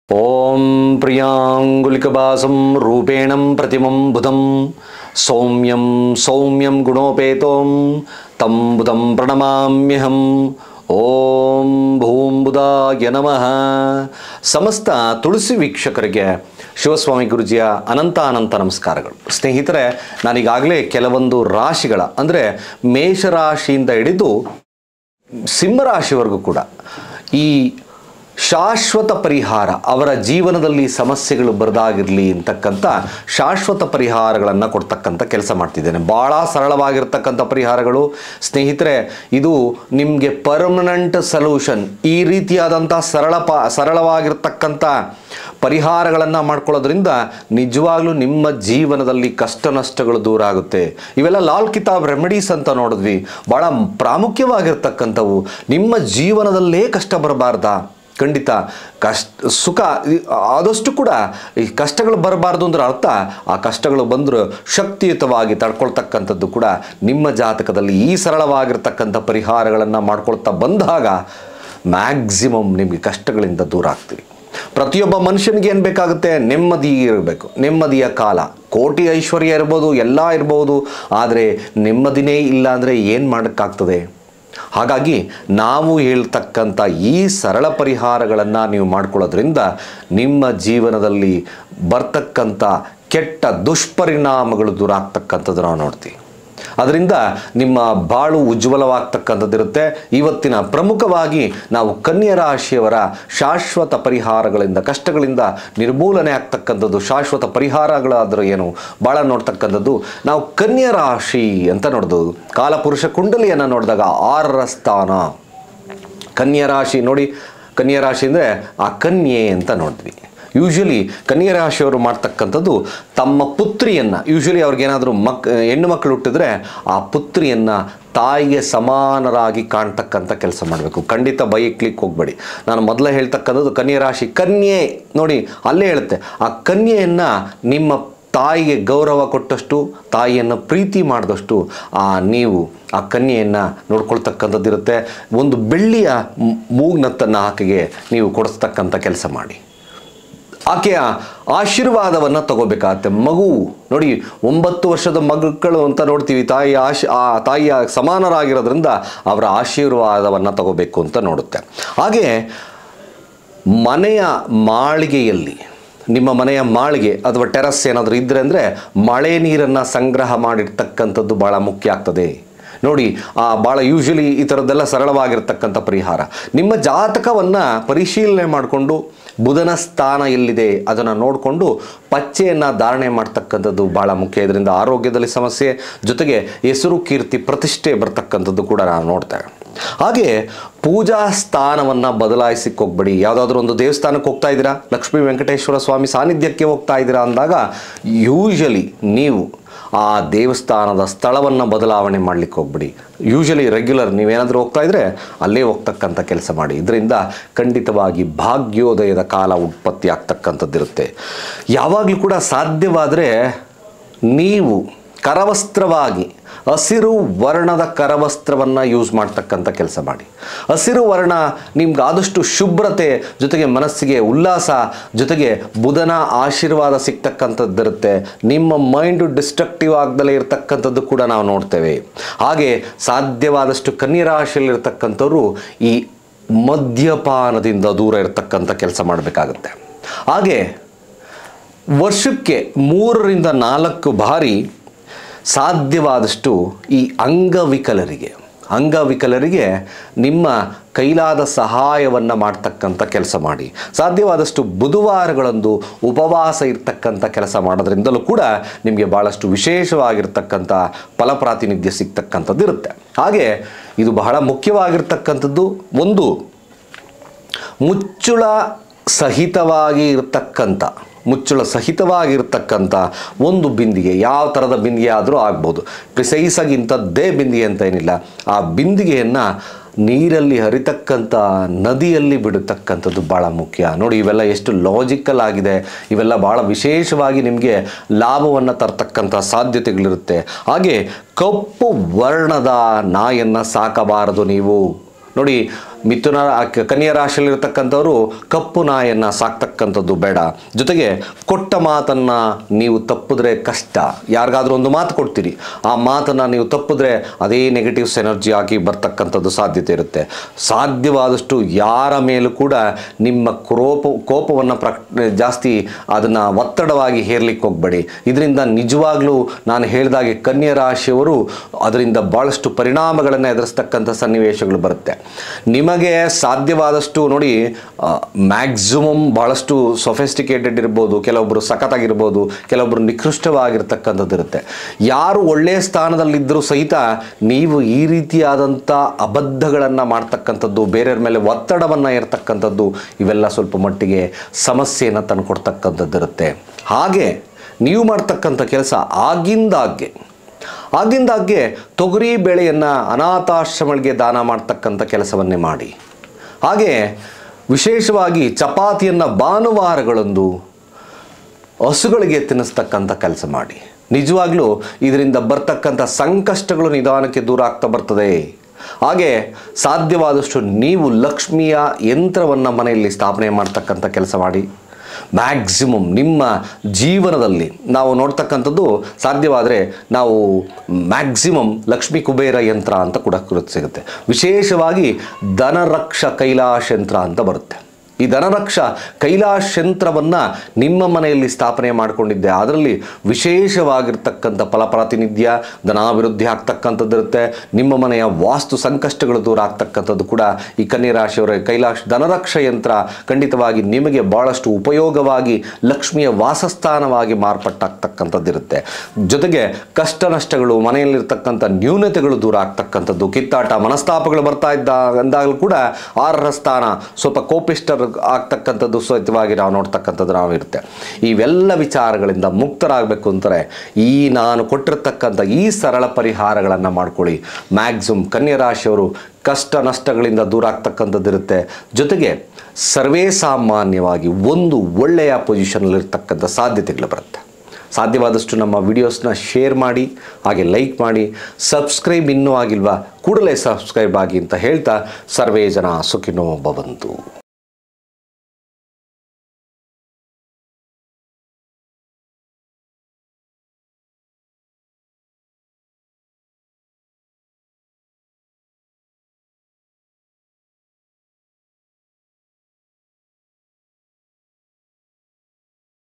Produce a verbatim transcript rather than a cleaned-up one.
ಓಂ ಪ್ರಿಯಾಂಗುಲಿಕಭಾಸಂ ರೂಪೇಣಂ ಪ್ರತಿಮಂ ಬುಧಂ ಸೌಮ್ಯಂ ಸೌಮ್ಯಂ ಗುಣೋಪೇತೋಂ ತಂ ಬುಧಂ ಪ್ರಣಮಾಮ್ಯಹಂ. ಓಂ ಭೂಂ ಬುಧಾಯ ನಮಃ. ಸಮಸ್ತ ತುಳಸಿ ವೀಕ್ಷಕರಿಗೆ ಶಿವಸ್ವಾಮಿ ಗುರುಜಿಯ ಅನಂತ ಅನಂತ ನಮಸ್ಕಾರಗಳು. ಸ್ನೇಹಿತರೆ, ನಾನೀಗಾಗಲೇ ಕೆಲವೊಂದು ರಾಶಿಗಳ ಅಂದರೆ ಮೇಷರಾಶಿಯಿಂದ ಹಿಡಿದು ಸಿಂಹರಾಶಿವರೆಗೂ ಕೂಡ ಈ ಶಾಶ್ವತ ಪರಿಹಾರ, ಅವರ ಜೀವನದಲ್ಲಿ ಸಮಸ್ಯೆಗಳು ಬರದಾಗಿರಲಿ ಅಂತಕ್ಕಂಥ ಶಾಶ್ವತ ಪರಿಹಾರಗಳನ್ನು ಕೊಡ್ತಕ್ಕಂಥ ಕೆಲಸ ಮಾಡ್ತಿದ್ದೇನೆ. ಭಾಳ ಸರಳವಾಗಿರ್ತಕ್ಕಂಥ ಪರಿಹಾರಗಳು ಸ್ನೇಹಿತರೆ. ಇದು ನಿಮಗೆ ಪರ್ಮನೆಂಟ್ ಸೊಲ್ಯೂಷನ್. ಈ ರೀತಿಯಾದಂಥ ಸರಳ ಪ ಸರಳವಾಗಿರ್ತಕ್ಕಂಥ ಪರಿಹಾರಗಳನ್ನು ಮಾಡ್ಕೊಳ್ಳೋದ್ರಿಂದ ನಿಜವಾಗ್ಲೂ ನಿಮ್ಮ ಜೀವನದಲ್ಲಿ ಕಷ್ಟ ನಷ್ಟಗಳು ದೂರ ಆಗುತ್ತೆ. ಇವೆಲ್ಲ ಲಾಲ್ ಕಿತಾಬ್ ರೆಮಿಡೀಸ್ ಅಂತ ನೋಡಿದ್ವಿ, ಭಾಳ ಪ್ರಾಮುಖ್ಯವಾಗಿರ್ತಕ್ಕಂಥವು. ನಿಮ್ಮ ಜೀವನದಲ್ಲೇ ಕಷ್ಟ ಬರಬಾರ್ದಾ? ಖಂಡಿತ ಕಷ್ಟ ಸುಖ ಆದಷ್ಟು ಕೂಡ ಈ ಕಷ್ಟಗಳು ಬರಬಾರ್ದು ಅಂದ್ರೆ ಅರ್ಥ ಆ ಕಷ್ಟಗಳು ಬಂದರೂ ಶಕ್ತಿಯುತವಾಗಿ ತಡ್ಕೊಳ್ತಕ್ಕಂಥದ್ದು ಕೂಡ ನಿಮ್ಮ ಜಾತಕದಲ್ಲಿ ಈ ಸರಳವಾಗಿರ್ತಕ್ಕಂಥ ಪರಿಹಾರಗಳನ್ನು ಮಾಡ್ಕೊಳ್ತಾ ಬಂದಾಗ ಮ್ಯಾಕ್ಸಿಮಮ್ ನಿಮಗೆ ಕಷ್ಟಗಳಿಂದ ದೂರ ಆಗ್ತೀವಿ. ಪ್ರತಿಯೊಬ್ಬ ಮನುಷ್ಯನಿಗೆ ಏನು ಬೇಕಾಗುತ್ತೆ? ನೆಮ್ಮದಿ ಇರಬೇಕು. ನೆಮ್ಮದಿಯ ಕಾಲ, ಕೋಟಿ ಐಶ್ವರ್ಯ ಇರ್ಬೋದು, ಎಲ್ಲ ಇರ್ಬೋದು, ಆದರೆ ನೆಮ್ಮದಿನೇ ಇಲ್ಲ ಅಂದರೆ ಏನು ಮಾಡೋಕ್ಕಾಗ್ತದೆ? ಹಾಗಾಗಿ ನಾವು ಹೇಳ್ತಕ್ಕಂಥ ಈ ಸರಳ ಪರಿಹಾರಗಳನ್ನು ನೀವು ಮಾಡ್ಕೊಳ್ಳೋದ್ರಿಂದ ನಿಮ್ಮ ಜೀವನದಲ್ಲಿ ಬರ್ತಕ್ಕಂಥ ಕೆಟ್ಟ ದುಷ್ಪರಿಣಾಮಗಳು ದೂರ ಆಗ್ತಕ್ಕಂಥದ್ದು ನಾವು ನೋಡ್ತೀವಿ. ಅದರಿಂದ ನಿಮ್ಮ ಬಾಳು ಉಜ್ವಲವಾಗ್ತಕ್ಕಂಥದ್ದಿರುತ್ತೆ. ಇವತ್ತಿನ ಪ್ರಮುಖವಾಗಿ ನಾವು ಕನ್ಯಾ ರಾಶಿಯವರ ಶಾಶ್ವತ ಪರಿಹಾರಗಳಿಂದ, ಕಷ್ಟಗಳಿಂದ ನಿರ್ಮೂಲನೆ ಆಗ್ತಕ್ಕಂಥದ್ದು, ಶಾಶ್ವತ ಪರಿಹಾರಗಳಾದರೂ ಏನು ಭಾಳ ನೋಡ್ತಕ್ಕಂಥದ್ದು ನಾವು ಕನ್ಯಾ ರಾಶಿ ಅಂತ ನೋಡೋದು. ಕಾಲಪುರುಷ ಕುಂಡಲಿಯನ್ನು ನೋಡಿದಾಗ ಆರರ ಸ್ಥಾನ ಕನ್ಯಾ ರಾಶಿ ನೋಡಿ. ಕನ್ಯಾ ರಾಶಿ ಅಂದರೆ ಆ ಕನ್ಯೆ ಅಂತ ನೋಡಿದ್ವಿ. ಯೂಶ್ವಲಿ ಕನ್ಯಾ ರಾಶಿಯವರು ಮಾಡ್ತಕ್ಕಂಥದ್ದು ತಮ್ಮ ಪುತ್ರಿಯನ್ನು, ಯೂಶ್ವಲಿ ಅವ್ರಿಗೇನಾದರೂ ಮಕ್ ಹೆಣ್ಣು ಮಕ್ಕಳು ಹುಟ್ಟಿದ್ರೆ ಆ ಪುತ್ರಿಯನ್ನು ತಾಯಿಗೆ ಸಮಾನರಾಗಿ ಕಾಣ್ತಕ್ಕಂಥ ಕೆಲಸ ಮಾಡಬೇಕು. ಖಂಡಿತ ಬೈಕ್ಲಿಕ್ಕೆ ಹೋಗಬೇಡಿ. ನಾನು ಮೊದಲೇ ಹೇಳ್ತಕ್ಕಂಥದ್ದು ಕನ್ಯಾ ರಾಶಿ ಕನ್ಯೆ ನೋಡಿ, ಅಲ್ಲೇ ಹೇಳುತ್ತೆ. ಆ ಕನ್ಯೆಯನ್ನು ನಿಮ್ಮ ತಾಯಿಗೆ ಗೌರವ ಕೊಟ್ಟಷ್ಟು, ತಾಯಿಯನ್ನು ಪ್ರೀತಿ ಮಾಡಿದಷ್ಟು ಆ ನೀವು ಆ ಕನ್ಯೆಯನ್ನು ನೋಡ್ಕೊಳ್ತಕ್ಕಂಥದ್ದಿರುತ್ತೆ. ಒಂದು ಬೆಳ್ಳಿಯ ಮೂಗ್ನತ್ತನ್ನು ಆಕೆಗೆ ನೀವು ಕೊಡಿಸ್ತಕ್ಕಂಥ ಕೆಲಸ ಮಾಡಿ. ಆಕೆಯ ಆಶೀರ್ವಾದವನ್ನು ತಗೋಬೇಕಾಗತ್ತೆ. ಮಗು ನೋಡಿ, ಒಂಬತ್ತು ವರ್ಷದ ಮಕ್ಕಳು ಅಂತ ನೋಡ್ತೀವಿ, ತಾಯಿ ಆಶ್ ಆ ತಾಯಿಯ ಸಮಾನರಾಗಿರೋದ್ರಿಂದ ಅವರ ಆಶೀರ್ವಾದವನ್ನು ತಗೋಬೇಕು ಅಂತ ನೋಡುತ್ತೆ. ಹಾಗೆ ಮನೆಯ ಮಾಳಿಗೆಯಲ್ಲಿ, ನಿಮ್ಮ ಮನೆಯ ಮಾಳಿಗೆ ಅಥವಾ ಟೆರಸ್ ಏನಾದರೂ ಇದ್ದರೆ ಅಂದರೆ ಮಳೆ ನೀರನ್ನು ಸಂಗ್ರಹ ಮಾಡಿರ್ತಕ್ಕಂಥದ್ದು ಭಾಳ ಮುಖ್ಯ ಆಗ್ತದೆ. ನೋಡಿ, ಭಾಳ ಯೂಶ್ವಲಿ ಈ ಥರದ್ದೆಲ್ಲ ಸರಳವಾಗಿರ್ತಕ್ಕಂಥ ಪರಿಹಾರ. ನಿಮ್ಮ ಜಾತಕವನ್ನು ಪರಿಶೀಲನೆ ಮಾಡಿಕೊಂಡು ಬುಧನ ಸ್ಥಾನ ಎಲ್ಲಿದೆ ಅದನ್ನು ನೋಡಿಕೊಂಡು ಪಚ್ಚೆಯನ್ನು ಧಾರಣೆ ಮಾಡ್ತಕ್ಕಂಥದ್ದು ಭಾಳ ಮುಖ್ಯ. ಇದರಿಂದ ಆರೋಗ್ಯದಲ್ಲಿ ಸಮಸ್ಯೆ ಜೊತೆಗೆ ಹೆಸರು ಕೀರ್ತಿ ಪ್ರತಿಷ್ಠೆ ಬರ್ತಕ್ಕಂಥದ್ದು ಕೂಡ ನಾವು ನೋಡ್ತೇವೆ. ಹಾಗೆ ಪೂಜಾ ಸ್ಥಾನವನ್ನು ಬದಲಾಯಿಸಿಕ್ಕೆ ಹೋಗ್ಬೇಡಿ. ಯಾವುದಾದ್ರೂ ಒಂದು ದೇವಸ್ಥಾನಕ್ಕೆ ಹೋಗ್ತಾ ಇದ್ದೀರಾ, ಲಕ್ಷ್ಮೀ ವೆಂಕಟೇಶ್ವರ ಸ್ವಾಮಿ ಸಾನ್ನಿಧ್ಯಕ್ಕೆ ಹೋಗ್ತಾ ಇದ್ದೀರಾ ಅಂದಾಗ ಯೂಶ್ವಲಿ ನೀವು ಆ ದೇವಸ್ಥಾನದ ಸ್ಥಳವನ್ನು ಬದಲಾವಣೆ ಮಾಡಲಿಕ್ಕೆ ಹೋಗ್ಬಿಡಿ. ಯೂಶ್ವಲಿ ರೆಗ್ಯುಲರ್ ನೀವೇನಾದರೂ ಹೋಗ್ತಾ ಇದ್ದರೆ ಅಲ್ಲೇ ಹೋಗ್ತಕ್ಕಂಥ ಕೆಲಸ ಮಾಡಿ. ಇದರಿಂದ ಖಂಡಿತವಾಗಿ ಭಾಗ್ಯೋದಯದ ಕಾಲ ಉತ್ಪತ್ತಿ ಆಗ್ತಕ್ಕಂಥದ್ದಿರುತ್ತೆ. ಯಾವಾಗಲೂ ಕೂಡ ಸಾಧ್ಯವಾದರೆ ನೀವು ಕರವಸ್ತ್ರವಾಗಿ ಹಸಿರು ವರ್ಣದ ಕರವಸ್ತ್ರವನ್ನು ಯೂಸ್ ಮಾಡ್ತಕ್ಕಂಥ ಕೆಲಸ ಮಾಡಿ. ಹಸಿರು ವರ್ಣ ನಿಮ್ಗೆ ಆದಷ್ಟು ಶುಭ್ರತೆ ಜೊತೆಗೆ ಮನಸ್ಸಿಗೆ ಉಲ್ಲಾಸ ಜೊತೆಗೆ ಬುಧನ ಆಶೀರ್ವಾದ ಸಿಗ್ತಕ್ಕಂಥದ್ದಿರುತ್ತೆ. ನಿಮ್ಮ ಮೈಂಡು ಡಿಸ್ಟ್ರಕ್ಟಿವ್ ಆಗದಲ್ಲೇ ಇರತಕ್ಕಂಥದ್ದು ಕೂಡ ನಾವು ನೋಡ್ತೇವೆ. ಹಾಗೆ ಸಾಧ್ಯವಾದಷ್ಟು ಕನ್ಯಾ ರಾಶಿಯಲ್ಲಿರ್ತಕ್ಕಂಥವ್ರು ಈ ಮದ್ಯಪಾನದಿಂದ ದೂರ ಇರತಕ್ಕಂಥ ಕೆಲಸ ಮಾಡಬೇಕಾಗುತ್ತೆ. ಹಾಗೆ ವರ್ಷಕ್ಕೆ ಮೂರರಿಂದ ನಾಲ್ಕು ಬಾರಿ ಸಾಧ್ಯವಾದಷ್ಟು ಈ ಅಂಗವಿಕಲರಿಗೆ ಅಂಗವಿಕಲರಿಗೆ ನಿಮ್ಮ ಕೈಲಾದ ಸಹಾಯವನ್ನು ಮಾಡ್ತಕ್ಕಂಥ ಕೆಲಸ ಮಾಡಿ. ಸಾಧ್ಯವಾದಷ್ಟು ಬುಧವಾರಗಳಂದು ಉಪವಾಸ ಇರ್ತಕ್ಕಂಥ ಕೆಲಸ ಮಾಡೋದ್ರಿಂದಲೂ ಕೂಡ ನಿಮಗೆ ಭಾಳಷ್ಟು ವಿಶೇಷವಾಗಿರ್ತಕ್ಕಂಥ ಫಲಪ್ರಾತಿನಿಧ್ಯ ಸಿಗ್ತಕ್ಕಂಥದ್ದು ಇರುತ್ತೆ. ಹಾಗೆ ಇದು ಬಹಳ ಮುಖ್ಯವಾಗಿರ್ತಕ್ಕಂಥದ್ದು, ಒಂದು ಮುಚ್ಚುಳ ಸಹಿತವಾಗಿ ಇರತಕ್ಕಂಥ ಮುಚ್ಚಳ ಸಹಿತವಾಗಿರ್ತಕ್ಕಂಥ ಒಂದು ಬಿಂದಿಗೆ, ಯಾವ ಥರದ ಬಿಂದಿಗೆ ಆದರೂ ಆಗ್ಬೋದು, ಪ್ರಿಸೈಸಾಗಿ ಇಂಥದ್ದೇ ಬಿಂದಿಗೆ ಅಂತ ಏನಿಲ್ಲ. ಆ ಬಿಂದಿಗೆಯನ್ನು ನೀರಲ್ಲಿ ಹರಿತಕ್ಕಂಥ ನದಿಯಲ್ಲಿ ಬಿಡತಕ್ಕಂಥದ್ದು ಭಾಳ ಮುಖ್ಯ. ನೋಡಿ, ಇವೆಲ್ಲ ಎಷ್ಟು ಲಾಜಿಕಲ್ ಆಗಿದೆ. ಇವೆಲ್ಲ ಭಾಳ ವಿಶೇಷವಾಗಿ ನಿಮಗೆ ಲಾಭವನ್ನು ತರ್ತಕ್ಕಂಥ ಸಾಧ್ಯತೆಗಳಿರುತ್ತೆ. ಹಾಗೆ ಕಪ್ಪು ವರ್ಣದ ನಾಯನ್ನು ಸಾಕಬಾರದು ನೀವು. ನೋಡಿ, ಮಿಥುನ ಕನ್ಯಾ ರಾಶಿಯಲ್ಲಿರ್ತಕ್ಕಂಥವರು ಕಪ್ಪು ನಾಯನ್ನು ಸಾಕ್ತಕ್ಕಂಥದ್ದು ಬೇಡ. ಜೊತೆಗೆ ಕೊಟ್ಟ ಮಾತನ್ನು ನೀವು ತಪ್ಪಿದ್ರೆ ಕಷ್ಟ. ಯಾರಿಗಾದ್ರೂ ಒಂದು ಮಾತು ಕೊಡ್ತೀರಿ, ಆ ಮಾತನ್ನು ನೀವು ತಪ್ಪಿದ್ರೆ ಅದೇ ನೆಗೆಟಿವ್ಸ್ ಎನರ್ಜಿ ಆಗಿ ಬರ್ತಕ್ಕಂಥದ್ದು ಸಾಧ್ಯತೆ ಇರುತ್ತೆ. ಸಾಧ್ಯವಾದಷ್ಟು ಯಾರ ಮೇಲೂ ಕೂಡ ನಿಮ್ಮ ಕೋಪ ಕೋಪವನ್ನು ಪ್ರ ಜಾಸ್ತಿ ಅದನ್ನು ಒತ್ತಡವಾಗಿ ಹೇರ್ಲಿಕ್ಕೆ ಹೋಗಬೇಡಿ. ಇದರಿಂದ ನಿಜವಾಗ್ಲೂ ನಾನು ಹೇಳಿದಾಗೆ ಕನ್ಯಾ ರಾಶಿಯವರು ಅದರಿಂದ ಭಾಳಷ್ಟು ಪರಿಣಾಮಗಳನ್ನು ಎದುರಿಸ್ತಕ್ಕಂಥ ಸನ್ನಿವೇಶಗಳು ಬರುತ್ತೆ. ನಿಮಗೆ ಸಾಧ್ಯವಾದಷ್ಟು ನೋಡಿ, ಮ್ಯಾಕ್ಸಿಮಮ್ ಭಾಳಷ್ಟು ಸೊಫೆಸ್ಟಿಕೇಟೆಡ್ ಇರ್ಬೋದು, ಕೆಲವೊಬ್ಬರು ಸಖತ್ತಾಗಿರ್ಬೋದು, ಕೆಲವೊಬ್ಬರು ನಿಕೃಷ್ಟವಾಗಿರ್ತಕ್ಕಂಥದ್ದು ಇರುತ್ತೆ. ಯಾರು ಒಳ್ಳೆಯ ಸ್ಥಾನದಲ್ಲಿದ್ದರೂ ಸಹಿತ ನೀವು ಈ ರೀತಿಯಾದಂಥ ಅಬದ್ಧಗಳನ್ನು ಮಾಡ್ತಕ್ಕಂಥದ್ದು, ಬೇರೆಯವ್ರ ಮೇಲೆ ಒತ್ತಡವನ್ನು ಇರ್ತಕ್ಕಂಥದ್ದು, ಇವೆಲ್ಲ ಸ್ವಲ್ಪ ಮಟ್ಟಿಗೆ ಸಮಸ್ಯೆಯನ್ನು ತಂದು ಕೊಡ್ತಕ್ಕಂಥದ್ದು ಇರುತ್ತೆ. ಹಾಗೆ ನೀವು ಮಾಡ್ತಕ್ಕಂಥ ಕೆಲಸ ಆಗಿಂದಾಗ್ಗೆ ಆಗಿಂದಾಗ್ಗೆ ತೊಗರಿ ಬೇಳೆಯನ್ನು ಅನಾಥಾಶ್ರಮಗಳಿಗೆ ದಾನ ಮಾಡ್ತಕ್ಕಂಥ ಕೆಲಸವನ್ನೇ ಮಾಡಿ. ಹಾಗೆ ವಿಶೇಷವಾಗಿ ಚಪಾತಿಯನ್ನು ಭಾನುವಾರಗಳೊಂದು ಹಸುಗಳಿಗೆ ತಿನ್ನಿಸ್ತಕ್ಕಂಥ ಕೆಲಸ ಮಾಡಿ. ನಿಜವಾಗ್ಲೂ ಇದರಿಂದ ಬರ್ತಕ್ಕಂಥ ಸಂಕಷ್ಟಗಳು ನಿಧಾನಕ್ಕೆ ದೂರ ಆಗ್ತಾ ಬರ್ತದೆ. ಹಾಗೆ ಸಾಧ್ಯವಾದಷ್ಟು ನೀವು ಲಕ್ಷ್ಮಿಯ ಯಂತ್ರವನ್ನು ಮನೆಯಲ್ಲಿ ಸ್ಥಾಪನೆ ಮಾಡ್ತಕ್ಕಂಥ ಕೆಲಸ ಮಾಡಿ. ಮ್ಯಾಕ್ಸಿಮಮ್ ನಿಮ್ಮ ಜೀವನದಲ್ಲಿ ನಾವು ನೋಡ್ತಕ್ಕಂಥದ್ದು ಸಾಧ್ಯವಾದರೆ ನಾವು ಮ್ಯಾಕ್ಸಿಮಮ್ ಲಕ್ಷ್ಮೀ ಕುಬೇರ ಯಂತ್ರ ಅಂತ ಕೂಡ ಸಿಗುತ್ತೆ. ವಿಶೇಷವಾಗಿ ಧನರಕ್ಷ ಕೈಲಾಶ್ ಯಂತ್ರ ಅಂತ ಬರುತ್ತೆ. ಈ ಧನರಕ್ಷ ಕೈಲಾಶ್ ಯಂತ್ರವನ್ನು ನಿಮ್ಮ ಮನೆಯಲ್ಲಿ ಸ್ಥಾಪನೆ ಮಾಡಿಕೊಂಡಿದ್ದೆ, ಅದರಲ್ಲಿ ವಿಶೇಷವಾಗಿರ್ತಕ್ಕಂಥ ಫಲಪ್ರಾತಿನಿಧ್ಯ, ಧನಾಭಿವೃದ್ಧಿ ಆಗ್ತಕ್ಕಂಥದ್ದು ಇರುತ್ತೆ. ನಿಮ್ಮ ಮನೆಯ ವಾಸ್ತು ಸಂಕಷ್ಟಗಳು ದೂರ ಆಗ್ತಕ್ಕಂಥದ್ದು ಕೂಡ ಈ ಕನ್ಯಾ ರಾಶಿಯವರ ಕೈಲಾಶ್ ಧನರಕ್ಷ ಯಂತ್ರ ಖಂಡಿತವಾಗಿ ನಿಮಗೆ ಭಾಳಷ್ಟು ಉಪಯೋಗವಾಗಿ ಲಕ್ಷ್ಮಿಯ ವಾಸಸ್ಥಾನವಾಗಿ ಮಾರ್ಪಟ್ಟಾಗ್ತಕ್ಕಂಥದ್ದು ಇರುತ್ತೆ. ಜೊತೆಗೆ ಕಷ್ಟ ನಷ್ಟಗಳು, ಮನೆಯಲ್ಲಿರ್ತಕ್ಕಂಥ ನ್ಯೂನತೆಗಳು ದೂರ ಆಗ್ತಕ್ಕಂಥದ್ದು, ಕಿತ್ತಾಟ ಮನಸ್ತಾಪಗಳು ಬರ್ತಾ ಇದ್ದ ಅಂದಾಗಲೂ ಕೂಡ ಆರರ ಸ್ಥಾನ ಸ್ವಲ್ಪ ಕೋಪಿಷ್ಟರು ಆಗ್ತಕ್ಕಂಥದ್ದು ಸಹಿತವಾಗಿ ನಾವು ನೋಡ್ತಕ್ಕಂಥದ್ದು ನಾವು ಇರುತ್ತೆ. ಇವೆಲ್ಲ ವಿಚಾರಗಳಿಂದ ಮುಕ್ತರಾಗಬೇಕು ಅಂತಾರೆ ಈ ನಾನು ಕೊಟ್ಟಿರ್ತಕ್ಕಂಥ ಈ ಸರಳ ಪರಿಹಾರಗಳನ್ನು ಮಾಡ್ಕೊಳ್ಳಿ. ಮ್ಯಾಕ್ಸಿಮಮ್ ಕನ್ಯಾ ರಾಶಿಯವರು ಕಷ್ಟ ನಷ್ಟಗಳಿಂದ ದೂರ ಆಗ್ತಕ್ಕಂಥದ್ದು ಇರುತ್ತೆ. ಜೊತೆಗೆ ಸರ್ವೇ ಸಾಮಾನ್ಯವಾಗಿ ಒಂದು ಒಳ್ಳೆಯ ಪೊಸಿಷನಲ್ಲಿರ್ತಕ್ಕಂಥ ಸಾಧ್ಯತೆಗಳು ಬರುತ್ತೆ. ಸಾಧ್ಯವಾದಷ್ಟು ನಮ್ಮ ವಿಡಿಯೋಸ್ನ ಶೇರ್ ಮಾಡಿ, ಹಾಗೆ ಲೈಕ್ ಮಾಡಿ. ಸಬ್ಸ್ಕ್ರೈಬ್ ಇನ್ನೂ ಆಗಿಲ್ವಾ, ಕೂಡಲೇ ಸಬ್ಸ್ಕ್ರೈಬ್ ಆಗಿ ಅಂತ ಹೇಳ್ತಾ ಸರ್ವೇ ಜನ ಸುಖಿನೋ ಭವಂತು.